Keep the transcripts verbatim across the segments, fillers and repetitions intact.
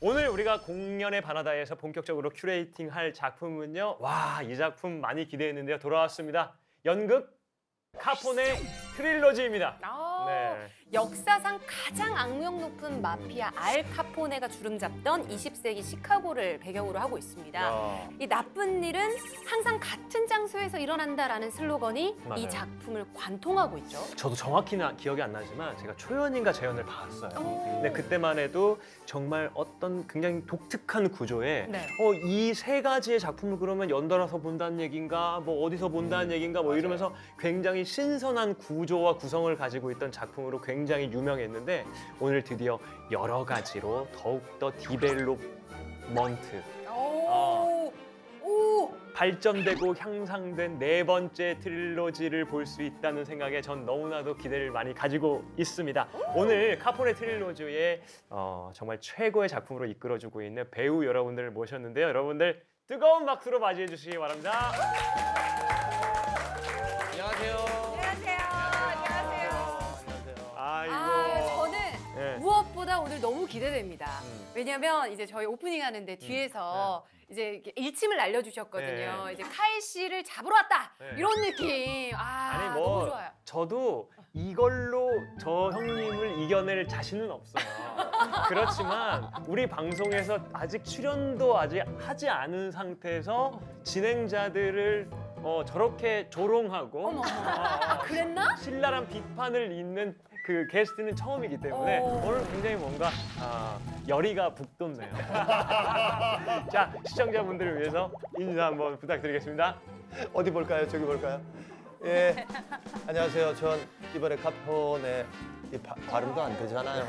오늘 우리가 공연의 바나다에서 본격적으로 큐레이팅 할 작품은요. 와, 이 작품 많이 기대했는데요. 돌아왔습니다. 연극 카포네 트릴로지입니다. 아, 네. 역사상 가장 악명 높은 마피아 알 카포네가 주름 잡던 이십 세기 시카고를 배경으로 하고 있습니다. 야. 이 나쁜 일은 항상 같은 장소에서 일어난다라는 슬로건이 맞아요. 이 작품을 관통하고 있죠. 저도 정확히는 기억이 안 나지만 제가 초연인가 재연을 봤어요. 오. 근데 그때만 해도 정말 어떤 굉장히 독특한 구조에 네. 어, 이 세 가지의 작품을 그러면 연달아서 본다는 얘기인가 뭐 어디서 본다는 음, 얘기인가 뭐 맞아요. 이러면서 굉장히 신선한 구조와 구성을 가지고 있던 작품으로 굉장히 유명했는데 오늘 드디어 여러 가지로 더욱더 디벨롭먼트 오, 오, 발전되고 향상된 네 번째 트릴로지를 볼 수 있다는 생각에 전 너무나도 기대를 많이 가지고 있습니다. 오늘 카포네 트릴로지의 어, 정말 최고의 작품으로 이끌어주고 있는 배우 여러분들을 모셨는데요. 여러분들 뜨거운 박수로 맞이해 주시기 바랍니다. 안녕하세요. 안녕하세요. 안녕하세요. 아이고. 아, 저는 예. 무엇보다 오늘 너무 기대됩니다. 음. 왜냐면 이제 저희 오프닝 하는데 뒤에서 이제 이렇게 일침을 날려주셨거든요. 네. 이제 카이 씨를 잡으러 왔다 네. 이런 느낌. 아, 아니 너무 뭐 좋아요. 저도 이걸로 저 형님을 이겨낼 자신은 없어요. 그렇지만 우리 방송에서 아직 출연도 아직 하지 않은 상태에서 진행자들을 어, 저렇게 조롱하고 어머, 어머. 어, 아, 어, 그랬나? 신랄한 비판을 읽는 그 게스트는 처음이기 때문에 오. 오늘 굉장히 뭔가 아, 열의가 북돋네요. 자, 시청자분들을 위해서 인사 한번 부탁드리겠습니다. 어디 볼까요? 저기 볼까요? 예. 안녕하세요. 전 이번에 카포네 이 바, 발음도 안 되잖아요.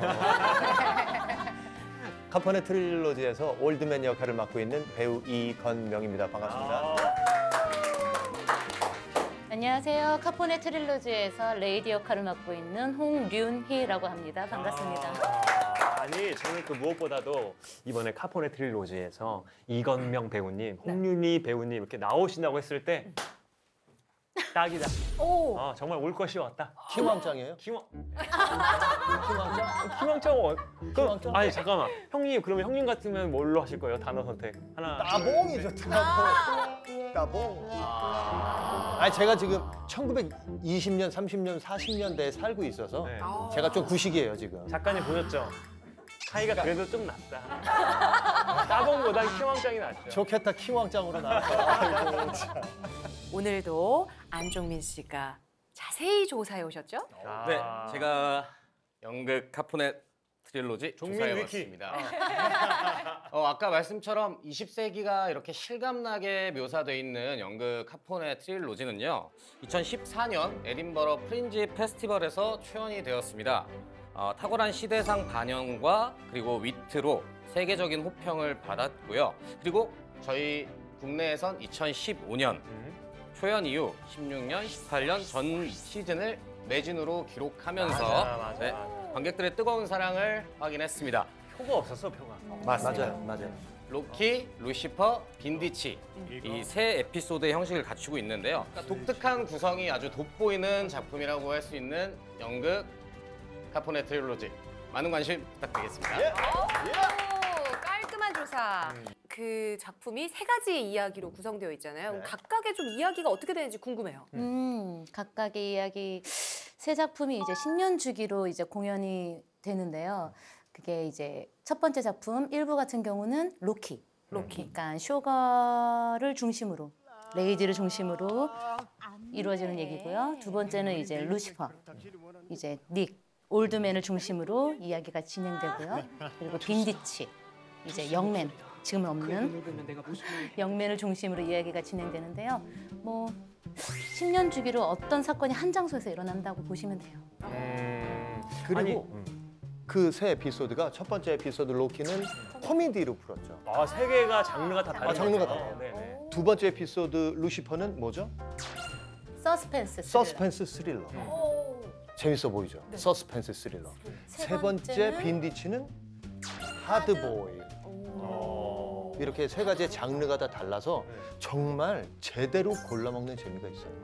카포네 트릴로지에서 올드맨 역할을 맡고 있는 배우 이건명입니다. 반갑습니다. 아. 안녕하세요. 카포네 트릴로지에서 레이디 역할을 맡고 있는 홍륜희라고 합니다. 반갑습니다. 아, 아니 저는 그 무엇보다도 이번에 카포네 트릴로지에서 이건명 배우님, 홍윤희 배우님 이렇게 나오신다고 했을 때 딱이다. 오. 아, 정말 올 것이 왔다. 킹왕짱이에요? 키왕 킹왕짱? 키왕짱 어, 그, 키왕짱? 아니 잠깐만 형님 그러면 형님 같으면 뭘로 하실 거예요? 단어 선택 하나. 따봉이죠, 따봉. 따봉. 아니 제가 지금 천구백이십 년, 삼십 년, 사십 년대에 살고 있어서 네. 제가 좀 구식이에요, 지금. 작가님 보셨죠? 카이가 그래도 좀 낫다. 따봉보단 키왕짱이 낫죠. 좋겠다, 킹왕짱으로 나와서. 아이고, 참. 오늘도 안종민 씨가 자세히 조사해 오셨죠? 아. 네, 제가 연극 카포네 트릴로지 종민 조사해 위키. 왔습니다. 어, 아까 말씀처럼 이십 세기가 이렇게 실감나게 묘사되어 있는 연극 카포네 트릴로지는요. 이천십사 년 에딘버러 프린지 페스티벌에서 초연이 되었습니다. 어, 탁월한 시대상 반영과 그리고 위트로 세계적인 호평을 받았고요. 그리고 저희 국내에선 이천십오 년 음. 초연 이후 십육 년, 십팔 년 전 시즌을 매진으로 기록하면서 맞아, 맞아, 네, 맞아. 관객들의 뜨거운 사랑을 확인했습니다. 표가 없었어 표가. 맞아요, 맞아요. 로키, 루시퍼, 빈디치 이 세 에피소드의 형식을 갖추고 있는데요. 그러니까 독특한 구성이 아주 돋보이는 작품이라고 할 수 있는 연극 카포네 트릴로지 많은 관심 부탁드리겠습니다. 오, 깔끔한 조사. 음. 그 작품이 세 가지의 이야기로 구성되어 있잖아요. 그럼 네. 각각의 좀 이야기가 어떻게 되는지 궁금해요. 음, 각각의 이야기 세 작품이 이제 십 년 주기로 이제 공연이 되는데요. 그게 이제 첫 번째 작품 일 부 같은 경우는 로키. 로키. 그러니까 쇼가를 중심으로 레이디를 중심으로 이루어지는 얘기고요. 두 번째는 이제 루시퍼. 이제 닉 올드맨을 중심으로 이야기가 진행되고요. 그리고 빈디치. 이제 영맨. 지금은 없는 영맨을 중심으로 이야기가 진행되는데요. 뭐 십 년 주기로 어떤 사건이 한 장소에서 일어난다고 보시면 돼요. 음. 그리고 아니, 음. 그 세 에피소드가 첫 번째 에피소드 로키는 코미디로 풀었죠. 아, 세 개가 장르가 다 다른 아, 장르가 거죠? 달라요. 네네. 두 번째 에피소드 루시퍼는 뭐죠? 서스펜스. 스릴러. 서스펜스 스릴러. 오. 재밌어 보이죠? 서스펜스 스릴러. 세 세 번째 번째는 빈디치는 하드보이. 어. 이렇게 세 가지의 장르가 다 달라서 정말 제대로 골라먹는 재미가 있어요.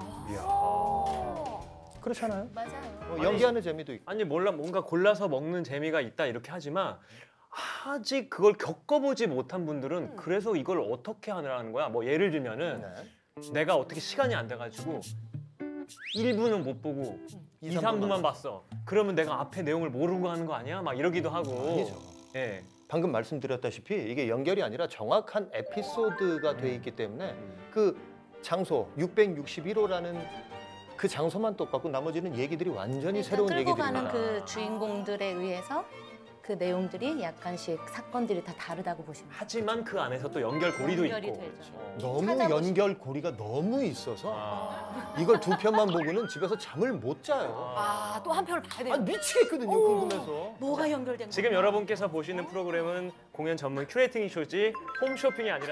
이야. 그렇잖아요? 맞아요. 어, 연기하는 재미도 있고. 아니 몰라 뭔가 골라서 먹는 재미가 있다 이렇게 하지만 아직 그걸 겪어보지 못한 분들은 음. 그래서 이걸 어떻게 하느라는 거야. 뭐 예를 들면은 네. 내가 어떻게 시간이 안 돼가지고 일 부는 못 보고 이, 삼 부만 봤어. 그러면 내가 앞에 내용을 모르고 하는 거 아니야? 막 이러기도 하고. 아니죠. 예. 방금 말씀드렸다시피 이게 연결이 아니라 정확한 에피소드가 돼 있기 때문에 그 장소 육백육십일 호라는 그 장소만 똑같고 나머지는 얘기들이 완전히 그러니까 새로운 끌고 얘기들입니다. 가는 그 주인공들에 의해서 그 내용들이 약간씩 사건들이 다 다르다고 보시면 돼요. 하지만 그 안에서 또 연결고리도 연결이 있고. 되죠. 너무 찾아보시- 연결고리가 너무 있어서 아. 이걸 두 편만 보고는 집에서 잠을 못 자요. 아, 또 한 편을 봐야 돼요. 아, 미치겠거든요, 궁금해서. 뭐가 연결된 지금 거야? 여러분께서 보시는 프로그램은 공연 전문 큐레이팅 쇼지 홈쇼핑이 아니라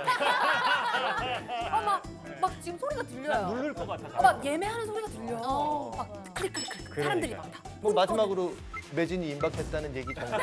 어, 막, 막 지금 소리가 들려요. 누를 것 같아서. 어, 막 예매하는 소리가 들려. 어. 막 클릭 클릭 클릭. 사람들이 막 다. 뭐 마지막으로 매진이 임박했다는 얘기 정도.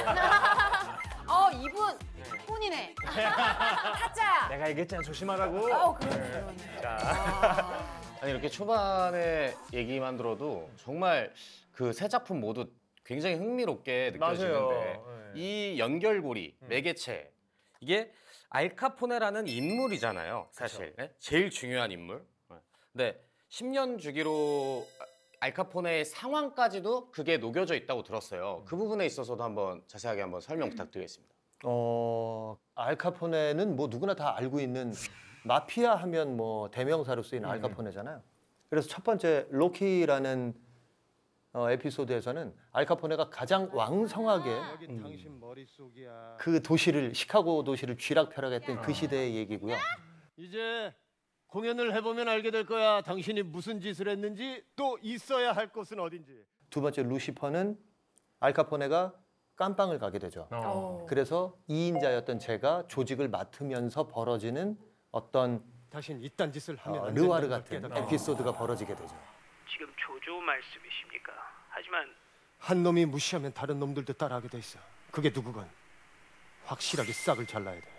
어, 이분 혼이네. 타짜야. 내가 얘기했잖아 조심하라고. 어, 그러네. 그러네. 자, 아. 아니 이렇게 초반에 얘기만 들어도 정말 그 세 작품 모두 굉장히 흥미롭게 느껴지는데 맞아요. 네. 이 연결고리, 매개체 이게 알카포네라는 인물이잖아요. 사실 네? 제일 중요한 인물. 네. 근데 십 년 주기로 알카포네의 상황까지도 그게 녹여져 있다고 들었어요. 그 부분에 있어서도 한번 자세하게 한번 설명 부탁드리겠습니다. 어, 알카포네는 뭐 누구나 다 알고 있는 마피아 하면 뭐 대명사로 쓰이는 알카포네잖아요. 그래서 첫 번째 로키라는 어, 에피소드에서는 알카포네가 가장 왕성하게 여기 당신 머릿속이야. 그 도시를 시카고 도시를 쥐락펴락했던 그 시대의 얘기고요. 이제 공연을 해보면 알게 될 거야. 당신이 무슨 짓을 했는지 또 있어야 할 곳은 어딘지. 두 번째 루시퍼는 알카포네가 깜빵을 가게 되죠. 어. 그래서 이인자였던 제가 조직을 맡으면서 벌어지는 어떤 당신 이딴 짓을 하면 어, 안 르와르 된다는 걸 같은 깨닫게. 에피소드가 벌어지게 되죠. 지금 조조 말씀이십니까? 하지만 한 놈이 무시하면 다른 놈들도 따라하게 돼 있어. 그게 누구건 확실하게 싹을 잘라야 돼.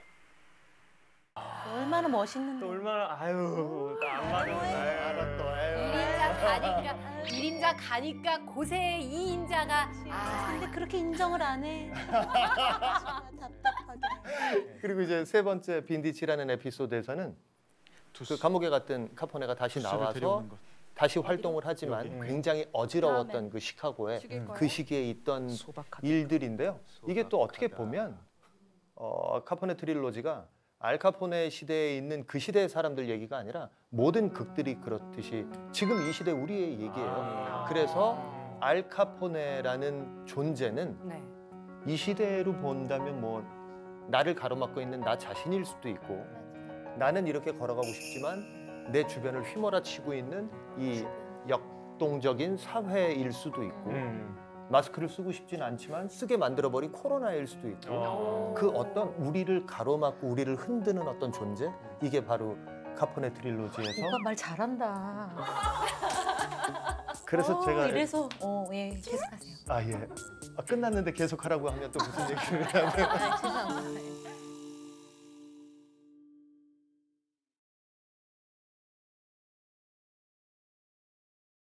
얼마나 멋있는데. 또 얼마나 아유 안 맞는 일인자 가니까 일인자 가니까 고세의 이인자가 아, 근데 그렇게 인정을 안 해. 답답하게. 그리고 이제 세 번째 빈디치라는 에피소드에서는 그 감옥에 갔던 카포네가 다시 투스를 나와서 데려오는 것. 다시 활동을 하지만 굉장히 어지러웠던 그 시카고에 그 시기에 있던 일들인데요. 이게 또 어떻게 보면 어, 카포네 트릴로지가 알카포네 시대에 있는 그 시대의 사람들 얘기가 아니라 모든 극들이 그렇듯이 지금 이 시대 우리의 얘기예요. 그래서 알카포네라는 존재는 네. 이 시대로 본다면 뭐 나를 가로막고 있는 나 자신일 수도 있고 나는 이렇게 걸어가고 싶지만 내 주변을 휘몰아치고 있는 이 역동적인 사회일 수도 있고 음. 마스크를 쓰고 싶진 않지만 쓰게 만들어버린 코로나일 수도 있고 어. 그 어떤 우리를 가로막고 우리를 흔드는 어떤 존재 이게 바로 카포네 트릴로지에서 오빠 말 잘한다. 그래서 어, 제가 이래서 어, 예, 계속하세요. 아 예. 아, 끝났는데 계속하라고 하면 또 무슨 얘기를 해야 돼? 아, 죄송합니다.